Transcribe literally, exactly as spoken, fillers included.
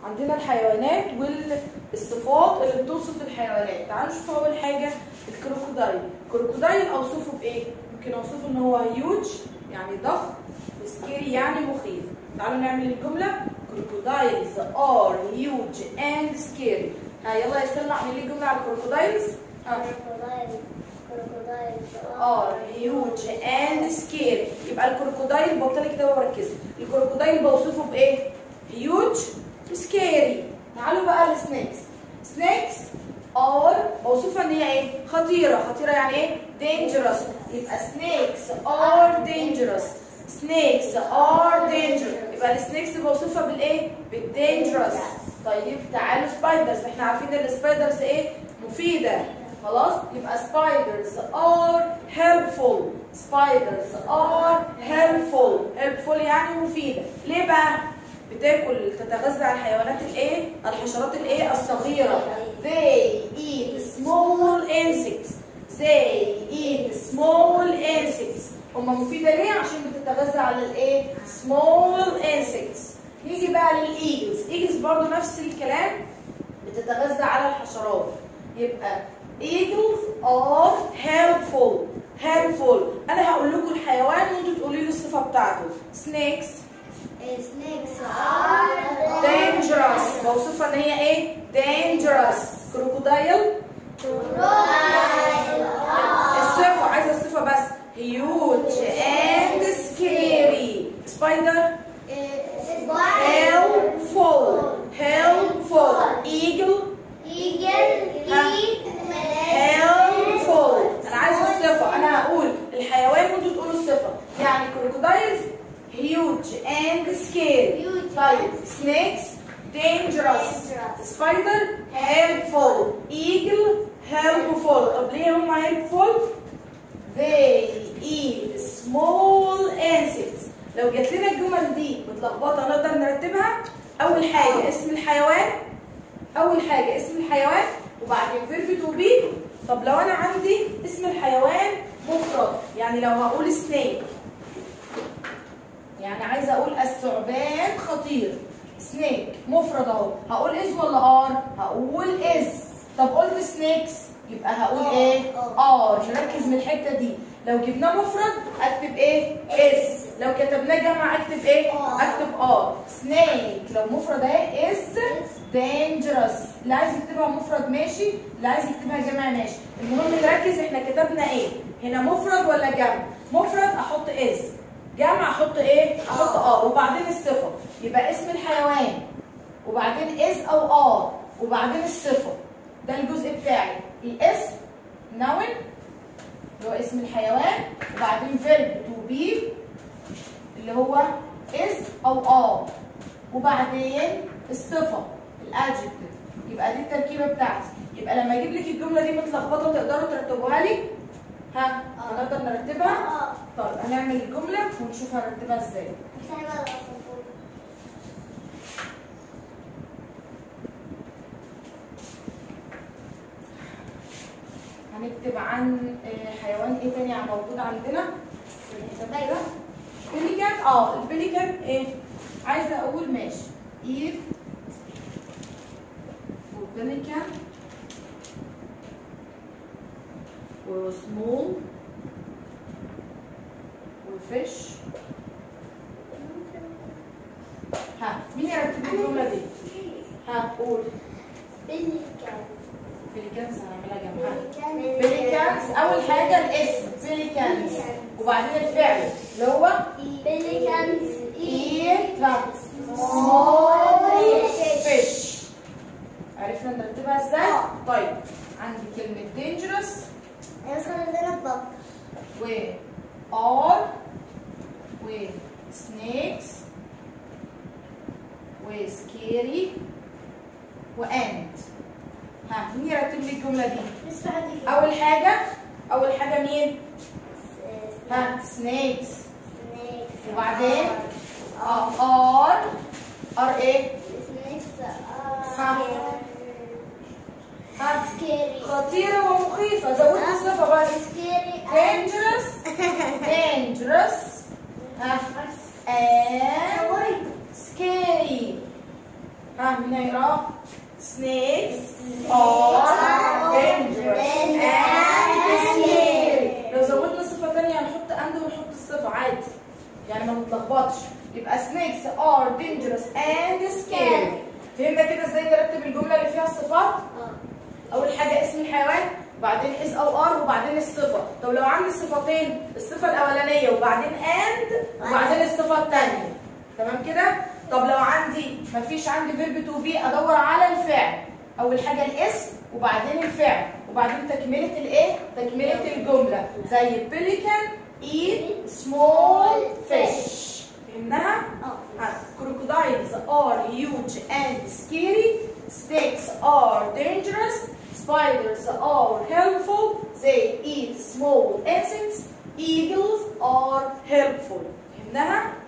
عندنا الحيوانات والصفات اللي بتوصف الحيوانات. تعالوا نشوف اول حاجه الكروكودايل. الكروكودايل اوصفه بايه؟ ممكن اوصفه ان هو هيوج يعني ضخم، سكيري يعني مخيف. تعالوا نعمل الجمله crocodiles are huge and scary. ها يلا يا سلمى اعملي لي جمله على الكروكودايلز. ار هيوج اند سكيري. يبقى الكروكودايل بطلي كده وركزي. الكروكودايل بوصفه بايه؟ هيوج سكيري. تعالوا بقى للسنيكس. سنيكس ار بوصفها ان هي ايه؟ خطيره. خطيره يعني ايه؟ dangerous. يبقى snakes are dangerous. snakes are dangerous. يبقى السنيكس بوصفها بالايه؟ بالdangerous. طيب تعالوا سبايدرز. احنا عارفين ان السبايدرز ايه؟ مفيده. خلاص؟ يبقى spiders are helpful. spiders are helpful. helpful يعني مفيدة. ليه بقى؟ بتاكل تتغذى على الحيوانات الايه؟ الحشرات الايه؟ الصغيرة. They eat small insects. They eat small insects. هما مفيدة ليه؟ عشان بتتغذى على الايه؟ small insects. نيجي بقى للايجلز. ايجلز برضو نفس الكلام، بتتغذى على الحشرات. يبقى eagles are helpful. helpful. انا هقول لكم الحيوان وانتوا تقولوا لي الصفه بتاعته. snakes snakes are dangerous. بوصفها ان هي ايه؟ dangerous. crocodile crocodile الصفه، عايزه الصفه بس. huge and scary. spider helpful. helpful. eagle eagle helpful. انا عايزه الصفه. انا هقول الحيوان وانتوا تقولوا الصفه. يعني كروكودايلز huge and scary. طيب snakes dangerous. spider helpful. eagle helpful. طب ليه هم helpful؟ they eat small insects. لو جات لنا الجمل دي متلخبطه نقدر نرتبها. اول حاجه اسم الحيوان. اول حاجه اسم الحيوان وبعدين فيرب تو بي. طب لو انا عندي اسم الحيوان مفرد، يعني لو هقول سنيك، يعني عايزه اقول الثعبان خطير. سنيك مفرد اهو، هقول از ولا ار؟ هقول از. طب قلت سنيكس يبقى هقول ايه؟ ار. نركز من الحته دي. لو جبناه مفرد اكتب ايه؟ اس. لو كتبناه جمع اكتب ايه؟ اكتب ار. سنيك لو مفرد اهي از dangerous. اللي عايز يكتبها مفرد ماشي، اللي عايز يكتبها جمع ماشي. المهم نركز احنا كتبنا ايه؟ هنا مفرد ولا جمع؟ مفرد احط از، جمع احط ايه؟ احط ار، وبعدين الصفه. يبقى اسم الحيوان وبعدين از او ار وبعدين الصفه. ده الجزء بتاعي. الاسم noun اللي هو اسم الحيوان، وبعدين verb to be اللي هو is او ار، وبعدين الصفه الادجكتيف. يبقى دي التركيبه بتاعتي. يبقى لما اجيب لك الجمله دي متلخبطه تقدروا ترتبوها لي؟ ها هنقدر نرتبها؟ طيب هنعمل الجمله ونشوف هنرتبها ازاي. هنكتب عن حيوان ايه تاني موجود عندنا في الكتاب ده؟ بيليكان. اه البيليكان ايه؟ عايزه اقول ماشي ايد وبيليكان وسمول وفيش. ها مين يرتب الجمله دي؟ ها قول. بيليكانز. بيليكانز هنعملها جنبها. بيليكانز اول حاجه الاسم بيليكانز، وبعدين الفعل اللي هو بيليكانز eat small fish. عرفنا نرتبها ازاي؟ طيب عندي كلمه dangerous بس خلينا نطبق. و are و snakes و scary و and. ها مين يرتب لي الجمله دي؟ اول حاجه اول حاجه مين؟ ها snakes. وبعدين اه ار ار ايه؟ ها ها خطيره ومخيفه. زودت الصفه بس. dangerous dangerous ها and scary. ها مين هيقراه؟ snakes are dangerous and scary. لو زودنا صفة تانية هنحط and ونحط الصفة عادي يعني ما نتلخبطش. يبقى snakes are dangerous and scary. فهمنا كده ازاي نرتب الجملة اللي فيها الصفات؟ أول حاجة اسم الحيوان وبعدين is أو are وبعدين الصفة. طب لو عندي صفتين الصفة الأولانية وبعدين and وبعدين الصفة التانية. تمام كده؟ طب لو عندي مفيش عندي فيرب تو بي ادور على الفعل. اول حاجه الاسم وبعدين الفعل وبعدين تكمله الايه؟ تكمله الجمله زي pelican eat small fish. فهمناها؟ اه. crocodiles are huge and scary. snakes are dangerous. spiders are helpful. they eat small insects. eagles are helpful. فهمناها؟